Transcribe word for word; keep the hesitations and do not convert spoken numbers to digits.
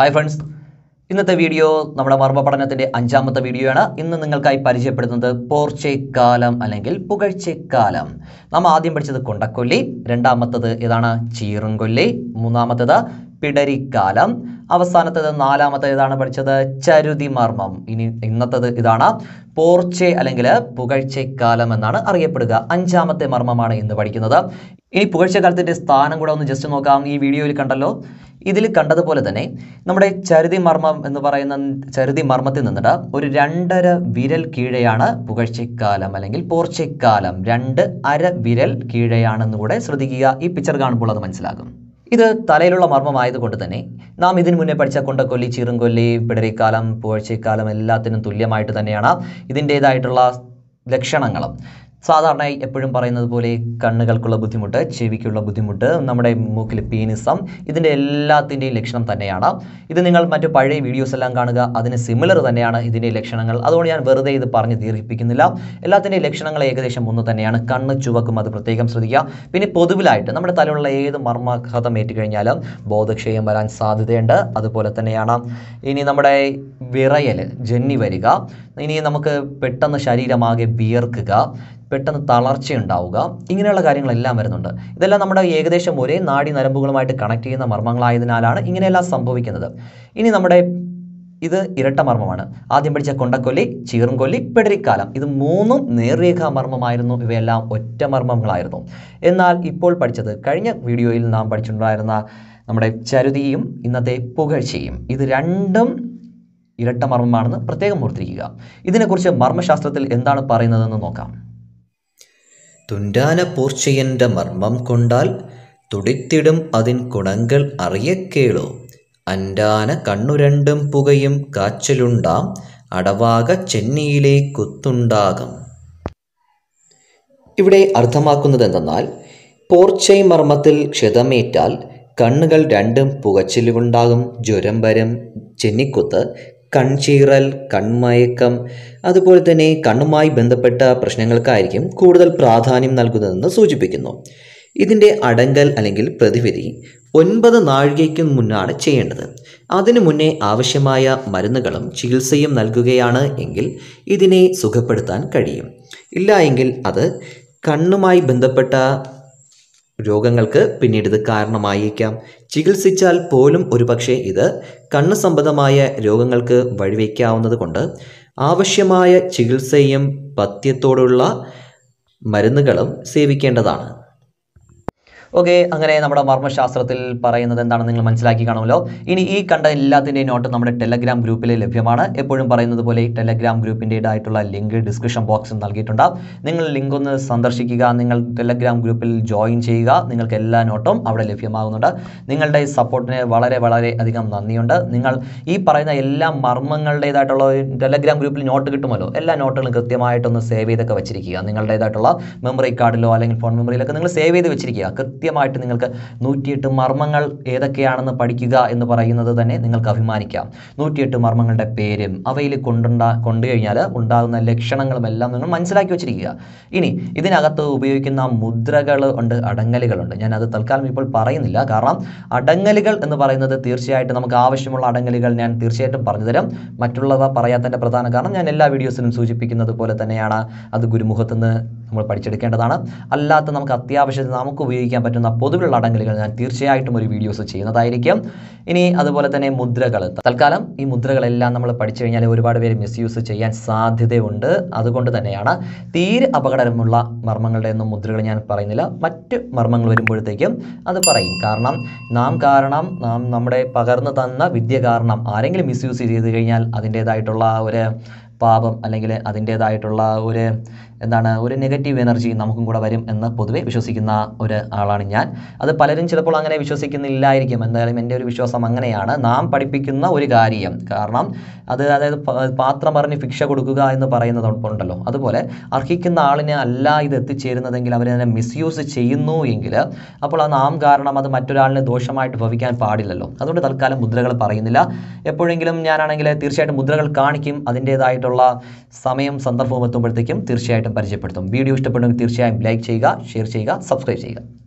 Hi friends, ഇന്നത്തെ video നമ്മുടെ മർമ്മ പഠനത്തിൻ്റെ അഞ്ചാമത്തെ വീഡിയോയാണ്. ഇന്ന് നിങ്ങൾക്കായി പരിചയപ്പെടുത്തുന്നത് പോർച്ചേക്കാലം അല്ലെങ്കിൽ പുകഴ്ചക്കാലം. നാം ആദ്യം പഠിച്ചത് കൊണ്ടക്കൊല്ലി, രണ്ടാമത്തത് ഏതാണ് ചീറുംകൊല്ലി, മൂന്നാമത്തേത് പിടരിക്കാലം, അവസാനത്തേത് നാലാമത്തേത് ഏതാണ് പഠിച്ചത് ചരുതി മർമ്മം. ഇനി ഇന്നത്തേത് ഇതാണ് പോർച്ചെ അല്ലെങ്കിൽ പുകഴ്ചക്കാലം എന്നാണ് അറിയപ്പെടുക. അഞ്ചാമത്തെ മർമ്മമാണ് ഇന്ന് പഠിക്കുന്നത്. ഇനി പുകഴ്ചക്കാലത്തിൻ്റെ സ്ഥാനം കൂടെ ഒന്ന് ജസ്റ്റ് നോക്കാം. ഈ വീഡിയോയിൽ കണ്ടല്ലോ, ഇതിൽ കണ്ടതുപോലെ തന്നെ നമ്മുടെ ചരുതി മർമ്മം എന്ന് പറയുന്ന ചരുതി മർമ്മത്തിൽ നിന്നിട്ട് ഒരു രണ്ടര വിരൽ കീഴെയാണ് പുകഴ്ചക്കാലം അല്ലെങ്കിൽ പോർച്ചക്കാലം. രണ്ട് അര വിരൽ കീഴെയാണെന്ന് കൂടെ ശ്രദ്ധിക്കുക. ഈ പിക്ചർ കാണുമ്പോൾ അത് മനസ്സിലാകും. ഇത് തലയിലുള്ള മർമ്മമായതുകൊണ്ട് തന്നെ നാം ഇതിനു മുന്നേ പഠിച്ച കൊണ്ടക്കൊല്ലി, ചീറുംകൊല്ലി, പിടരിക്കാലം, പുകഴ്ചക്കാലം എല്ലാത്തിനും തുല്യമായിട്ട് തന്നെയാണ് ഇതിൻ്റേതായിട്ടുള്ള ലക്ഷണങ്ങളും. സാധാരണയായി എപ്പോഴും പറയുന്നത് പോലെ കണ്ണുകൾക്കുള്ള ബുദ്ധിമുട്ട്, ചെവിക്കുള്ള ബുദ്ധിമുട്ട്, നമ്മുടെ മൂക്കിൽ പീനിസം, ഇതിൻ്റെ എല്ലാത്തിൻ്റെയും ലക്ഷണം തന്നെയാണ്. ഇത് നിങ്ങൾ മറ്റു പഴയ വീഡിയോസ് എല്ലാം കാണുക, അതിന് സിമിലർ തന്നെയാണ് ഇതിൻ്റെ ലക്ഷണങ്ങൾ. അതുകൊണ്ട് ഞാൻ വെറുതെ ഇത് പറഞ്ഞ് ദീർഘിപ്പിക്കുന്നില്ല. എല്ലാത്തിൻ്റെയും ലക്ഷണങ്ങൾ ഏകദേശം ഒന്ന് തന്നെയാണ്. കണ്ണ് ചുവക്കും, അത് പ്രത്യേകം ശ്രദ്ധിക്കുക. പിന്നെ പൊതുവിലായിട്ട് നമ്മുടെ തലയുള്ള ഏത് മർമ്മഘാതം ഏറ്റുകഴിഞ്ഞാലും ബോധക്ഷയം വരാൻ സാധ്യതയുണ്ട്. അതുപോലെ തന്നെയാണ് ഇനി നമ്മുടെ വിറയൽ, ജന്നി വരിക, ഇനി നമുക്ക് പെട്ടെന്ന് ശരീരമാകെ വിയർക്കുക, പെട്ടെന്ന് തളർച്ചയുണ്ടാവുക, ഇങ്ങനെയുള്ള കാര്യങ്ങളെല്ലാം വരുന്നുണ്ട്. ഇതെല്ലാം നമ്മുടെ ഏകദേശം ഒരേ നാഡി നരമ്പുകളുമായിട്ട് കണക്ട് ചെയ്യുന്ന മർമ്മങ്ങളായതിനാലാണ് ഇങ്ങനെയെല്ലാം സംഭവിക്കുന്നത്. ഇനി നമ്മുടെ ഇത് ഇരട്ട മർമ്മമാണ്. ആദ്യം പഠിച്ച കൊണ്ടക്കൊല്ലി, ചീറുംകൊല്ലി, പിടരിക്കാലം, ഇത് മൂന്നും നേർരേഖാ മർമ്മമായിരുന്നു. ഇവയെല്ലാം ഒറ്റ മർമ്മങ്ങളായിരുന്നു. എന്നാൽ ഇപ്പോൾ പഠിച്ചത്, കഴിഞ്ഞ വീഡിയോയിൽ നാം പഠിച്ചിട്ടുണ്ടായിരുന്ന നമ്മുടെ ചരുതിയും ഇന്നത്തെ പുകഴ്ചയും, ഇത് രണ്ടും ഇരട്ട മർമ്മമാണെന്ന് പ്രത്യേകം ഓർത്തിരിക്കുക. ഇതിനെക്കുറിച്ച് മർമ്മശാസ്ത്രത്തിൽ എന്താണ് പറയുന്നതെന്ന് നോക്കാം. തുണ്ടാന പോർച്ചയൻ്റെ മർമ്മം കൊണ്ടാൽ തുടിത്തിടും അതിൻ ഗുണങ്ങൾ അറിയക്കേളോ. അൻഡാന കണ്ണുരണ്ടും പുകയും കാച്ചലുണ്ടാം അടവാക ചെന്നിയിലെ കുത്തുണ്ടാകം. ഇവിടെ അർത്ഥമാക്കുന്നത് എന്തെന്നാൽ, പോർച്ചൈ മർമ്മത്തിൽ ക്ഷതമേറ്റാൽ കണ്ണുകൾ രണ്ടും പുകച്ചിലുണ്ടാകും, ജ്വരം വരും, ചെന്നിക്കുത്ത്, കൺചീറൽ, കൺമയക്കം, അതുപോലെ തന്നെ കണ്ണുമായി ബന്ധപ്പെട്ട പ്രശ്നങ്ങൾക്കായിരിക്കും കൂടുതൽ പ്രാധാന്യം നൽകുന്നതെന്ന് സൂചിപ്പിക്കുന്നു. ഇതിൻ്റെ അടങ്കൽ അല്ലെങ്കിൽ പ്രതിവിധി ഒൻപത് നാഴികയ്ക്ക് മുന്നാണ് ചെയ്യേണ്ടത്. അതിനു മുന്നേ ആവശ്യമായ മരുന്നുകളും ചികിത്സയും നൽകുകയാണ് എങ്കിൽ ഇതിനെ സുഖപ്പെടുത്താൻ കഴിയും. ഇല്ല എങ്കിൽ അത് കണ്ണുമായി ബന്ധപ്പെട്ട രോഗങ്ങൾക്ക് പിന്നീട് ഇത് കാരണമായേക്കാം. ചികിത്സിച്ചാൽ പോലും ഒരുപക്ഷെ ഇത് കണ്ണ് സംബന്ധമായ രോഗങ്ങൾക്ക് വഴിവെക്കാവുന്നത് കൊണ്ട് ആവശ്യമായ ചികിത്സയും പഥ്യത്തോടുള്ള മരുന്നുകളും സേവിക്കേണ്ടതാണ്. ഓക്കെ, അങ്ങനെ നമ്മുടെ മർമ്മശാസ്ത്രത്തിൽ പറയുന്നത് എന്താണെന്ന് നിങ്ങൾ മനസ്സിലാക്കി കാണുമല്ലോ. ഇനി ഈ കണ്ട എല്ലാത്തിൻ്റെയും നോട്ട് നമ്മുടെ ടെലഗ്രാം ഗ്രൂപ്പിൽ ലഭ്യമാണ്. എപ്പോഴും പറയുന്നത് പോലെ ഈ ടെലഗ്രാം ഗ്രൂപ്പിൻ്റേതായിട്ടുള്ള ലിങ്ക് ഡിസ്ക്രിപ്ഷൻ ബോക്സിൽ നൽകിയിട്ടുണ്ട്. നിങ്ങൾ ലിങ്ക് ഒന്ന് സന്ദർശിക്കുക, നിങ്ങൾ ടെലഗ്രാം ഗ്രൂപ്പിൽ ജോയിൻ ചെയ്യുക. നിങ്ങൾക്ക് എല്ലാ നോട്ടും അവിടെ ലഭ്യമാകുന്നുണ്ട്. നിങ്ങളുടെ സപ്പോർട്ടിന് വളരെ വളരെ അധികം നന്ദിയുണ്ട്. നിങ്ങൾ ഈ പറയുന്ന എല്ലാ മർമ്മങ്ങളുടേതായിട്ടുള്ള ടെലഗ്രാം ഗ്രൂപ്പിൽ നോട്ട് കിട്ടുമല്ലോ, എല്ലാ നോട്ടുകളും കൃത്യമായിട്ടൊന്ന് സേവ് ചെയ്തൊക്കെ വെച്ചിരിക്കുക. നിങ്ങളുടേതായിട്ടുള്ള മെമ്മറി കാർഡിലോ അല്ലെങ്കിൽ ഫോൺ മെമ്മറിയിലൊക്കെ നിങ്ങൾ സേവ് ചെയ്ത് വെച്ചിരിക്കുക. കൃത്യമായിട്ട് നിങ്ങൾക്ക് നൂറ്റിയെട്ട് മർമ്മങ്ങൾ ഏതൊക്കെയാണെന്ന് പഠിക്കുക എന്ന് പറയുന്നത് തന്നെ നിങ്ങൾക്ക് അഭിമാനിക്കാം. നൂറ്റിയെട്ട് മർമ്മങ്ങളുടെ പേരും അവയിൽ കൊണ്ടുണ്ടാ കൊണ്ടു കഴിഞ്ഞാൽ ഉണ്ടാകുന്ന ലക്ഷണങ്ങളും എല്ലാം നിങ്ങൾ മനസ്സിലാക്കി വെച്ചിരിക്കുക. ഇനി ഇതിനകത്ത് ഉപയോഗിക്കുന്ന മുദ്രകൾ ഉണ്ട്, അടങ്ങലുകളുണ്ട്. ഞാൻ അത് തൽക്കാലം ഇപ്പോൾ പറയുന്നില്ല. കാരണം അടങ്ങലുകൾ എന്ന് പറയുന്നത് തീർച്ചയായിട്ടും നമുക്ക് ആവശ്യമുള്ള അടങ്ങലുകൾ ഞാൻ തീർച്ചയായിട്ടും പറഞ്ഞു തരാം. മറ്റുള്ളവ പറയാത്തതിൻ്റെ പ്രധാന കാരണം ഞാൻ എല്ലാ വീഡിയോസിലും സൂചിപ്പിക്കുന്നത് പോലെ തന്നെയാണ്, അത് ഗുരുമുഖത്തുനിന്ന് നമ്മൾ പഠിച്ചെടുക്കേണ്ടതാണ്. അല്ലാത്ത നമുക്ക് അത്യാവശ്യത്തിന് നമുക്ക് ഉപയോഗിക്കാൻ പറ്റുന്ന പൊതുവിലുള്ള അടങ്കലുകൾ ഞാൻ തീർച്ചയായിട്ടും ഒരു വീഡിയോസ് ചെയ്യുന്നതായിരിക്കും. ഇനി അതുപോലെ തന്നെ മുദ്രകൾ, തൽക്കാലം ഈ മുദ്രകളെല്ലാം നമ്മൾ പഠിച്ചു കഴിഞ്ഞാൽ ഒരുപാട് പേര് മിസ്യൂസ് ചെയ്യാൻ സാധ്യതയുണ്ട്. അതുകൊണ്ട് തന്നെയാണ് തീരെ അപകടമുള്ള മർമ്മങ്ങളുടെ ഒന്നും മുദ്രകൾ ഞാൻ പറയുന്നില്ല. മറ്റ് മർമ്മങ്ങൾ വരുമ്പോഴത്തേക്കും അത് പറയും. കാരണം നാം കാരണം നാം നമ്മുടെ പകർന്നു തന്ന വിദ്യ കാരണം ആരെങ്കിലും മിസ്യൂസ് ചെയ്ത് കഴിഞ്ഞാൽ അതിൻ്റേതായിട്ടുള്ള ഒരു പാപം അല്ലെങ്കിൽ അതിൻ്റേതായിട്ടുള്ള ഒരു എന്താണ് ഒരു നെഗറ്റീവ് എനർജി നമുക്കും കൂടെ വരും എന്ന് പൊതുവെ വിശ്വസിക്കുന്ന ഒരു ആളാണ് ഞാൻ. അത് പലരും ചിലപ്പോൾ അങ്ങനെ വിശ്വസിക്കുന്നില്ലായിരിക്കും. എന്തായാലും എൻ്റെ ഒരു വിശ്വാസം അങ്ങനെയാണ്. നാം പഠിപ്പിക്കുന്ന ഒരു കാര്യം, കാരണം അത് അതായത് പാത്രം പറഞ്ഞ് ഭിക്ഷ കൊടുക്കുക എന്ന് പറയുന്നതുണ്ടല്ലോ, അതുപോലെ അർഹിക്കുന്ന ആളിനെ അല്ല ഇത് എത്തിച്ചേരുന്നതെങ്കിൽ അവരതിനെ മിസ്യൂസ് ചെയ്യുന്നു എങ്കിൽ അപ്പോൾ ആ നാം കാരണം അത് മറ്റൊരാളിനെ ദോഷമായിട്ട് ഭവിക്കാൻ പാടില്ലല്ലോ. അതുകൊണ്ട് തൽക്കാലം മുദ്രകൾ പറയുന്നില്ല. എപ്പോഴെങ്കിലും ഞാനാണെങ്കിൽ തീർച്ചയായിട്ടും മുദ്രകൾ കാണിക്കും. അതിൻ്റേതായിട്ടുള്ള സമയം സന്ദർഭവും എത്തുമ്പോഴത്തേക്കും തീർച്ചയായിട്ടും പരിചയപ്പെടുത്തും. വീഡിയോ ഇഷ്ടപ്പെടുമെങ്കിൽ തീർച്ചയായും ലൈക്ക് ചെയ്യുക, ഷെയർ ചെയ്യുക, സബ്സ്ക്രൈബ് ചെയ്യുക.